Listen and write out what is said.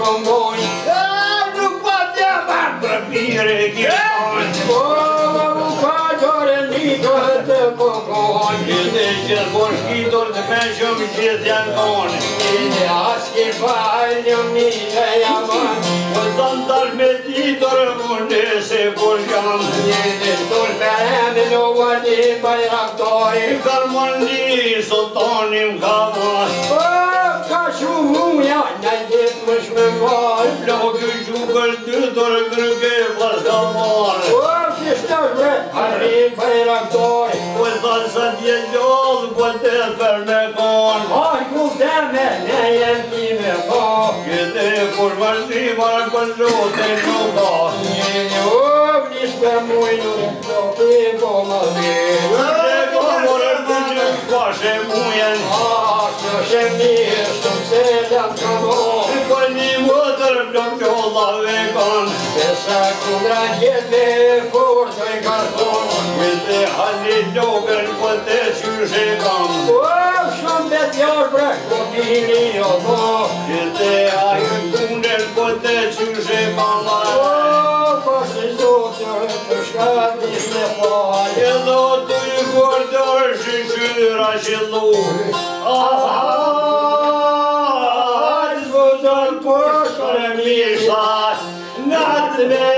comuni. Nu poate mai prăbire ghidon. O, bucătoare mică de pocon. Gide cel borșchitor de pe și-mi șezean con. Gide aschi faine mică iaman. O tantar meditor unde se borșam. Gide stulpeam nouăni băiractori. Carmanii sultanim camas. O, ca și umia ne-ai dit mășmăgoi. Pleacă jucăl tâtor grâge văzgamar. O, și stări bre, arri băiractori. O dansă de jos, poate fermecon. Hai cu teme, ne-e tine, o. Gide curmași marcăjute nuca. Gide nici pe muinu, pe pomăvi. De comoră duce coașe muien. Așa și mie și-mi se dea camon. Păi mătăr plăcă la vegan. Pe sacu drachete, furtă-i carton. Gide hali jogări poate și cam. O, și-mi bețioși bre, copiii o bo. Gide ai tunel poate și cam. O, păși-i zuțuri, pușcat nici ne foaie. E lotui cordor și șura și luni. Azi văzut poșă mișa, n-ați